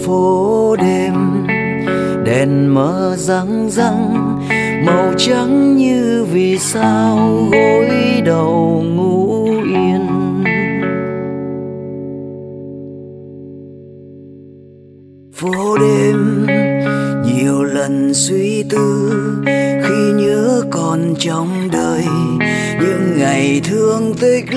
phố đêm đèn mờ răng răng, màu trắng như vì sao gối đầu ngủ yên. Phố đêm nhiều lần suy tư khi nhớ còn trong đời những ngày thương tích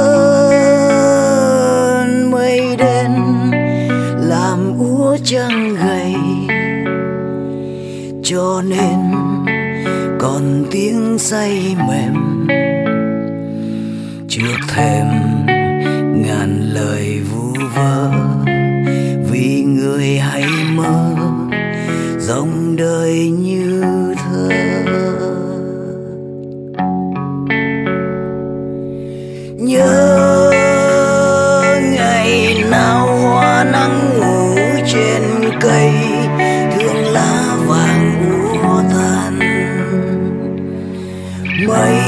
lớn. Mây đen làm úa trăng gầy, cho nên còn tiếng say mềm trước thềm ngàn lời vu vơ. Vì người hãy mơ dòng đời như thơ. Nhớ ngày nào hoa nắng ngủ trên cây, thương lá vàng úa tàn. Mây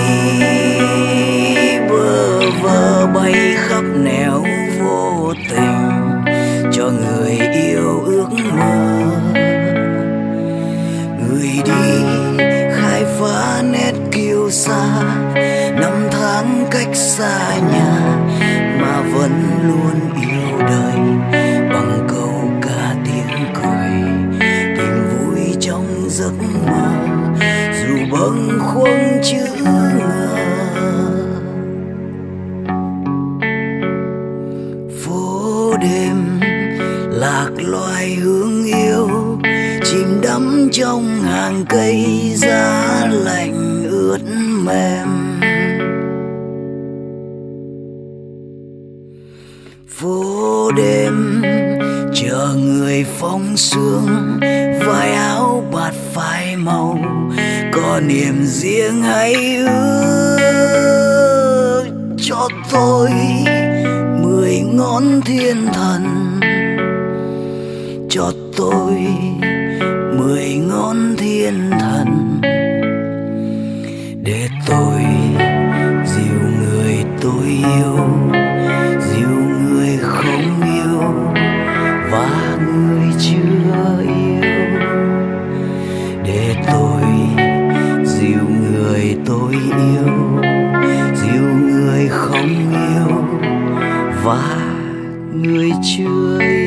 bơ vơ bay khắp nẻo vô tình cho người yêu ước mơ. Người đi khai phá nét kiêu sa, năm tháng cách xa nhà mà vẫn luôn yêu đời. Bằng câu ca tiếng cười, tình vui trong giấc mơ, dù bâng khuâng chữ ngờ. Phố đêm lạc loài hương yêu, chìm đắm trong hàng cây giá lạnh ướt mềm. Phố đêm chờ người phong sương, vai áo bạt phai màu, có niềm riêng hãy ước cho tôi 10 ngón thiên thần, cho tôi 10 ngón thiên thần, để tôi dìu người tôi yêu, dìu người không yêu và người chưa yêu. Để tôi dìu người tôi yêu, dìu người không yêu và người chưa yêu.